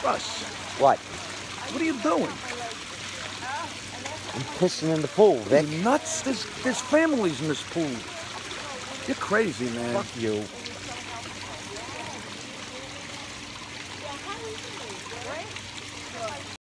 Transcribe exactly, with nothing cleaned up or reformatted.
Russ, What? what are you doing? I'm pissing in the pool, Vic. You nuts? There's, there's families in this pool. You're crazy, man. Fuck you.